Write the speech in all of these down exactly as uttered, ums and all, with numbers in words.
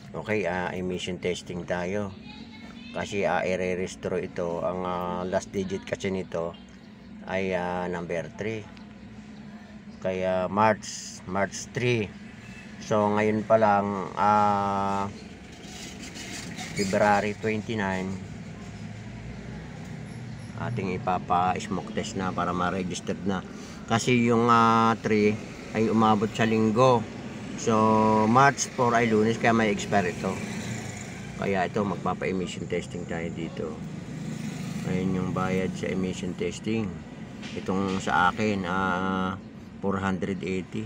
Okay, uh, emission testing tayo. Kasi uh, i-restore ito. Ang uh, last digit kasi nito ay uh, number three. Kaya March, March three. So ngayon pa lang uh, February twenty-nine, ating ipapa-smoke test na para ma-registered na. Kasi yung uh, three ay umabot sa linggo. So March four ay Lunes, kaya may expire ito. Kaya ito, magpapa-emission testing tayo dito. Ayun yung bayad sa emission testing. Itong sa akin uh, four hundred eighty.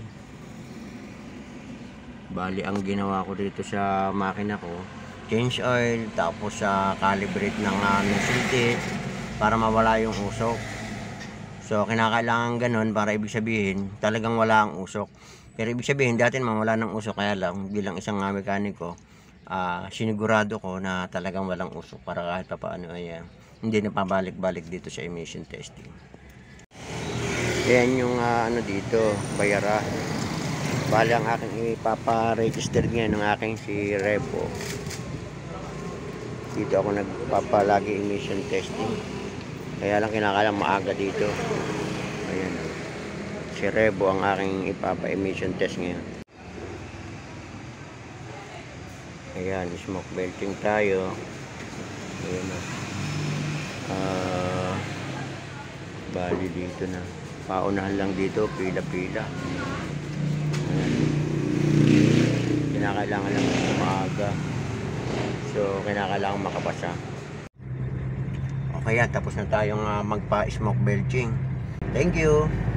Bali ang ginawa ko dito sa makina ko, change oil, tapos sa uh, calibrate ng uh, nozzle tip para mawala yung usok. So kinakailangan ganun para ibig sabihin talagang wala ang usok. Pero ibig sabihin dati naman wala ng usok, kaya lang bilang isang uh, mekaniko, uh, sinigurado ko na talagang walang usok para kahit pa paano ay uh, hindi na pabalik-balik dito sa emission testing. Yan yung uh, ano dito, bayaran. Bali ang aking ipapa-register ngayon ng aking si Revo. Dito ako nagpapalagi emission testing. Kaya lang kinakailangan maaga dito. Ayan. Si Revo ang aking ipapa-emission test ngayon. Ayan, smoke belting tayo. Ayan na. Uh, bali dito na. Paunahan lang dito, pila-pila. Kinakailangan lang maaga. So kinakailangan makapasa. Okay, yan, tapos na tayong uh, magpa-smoke belching. Thank you.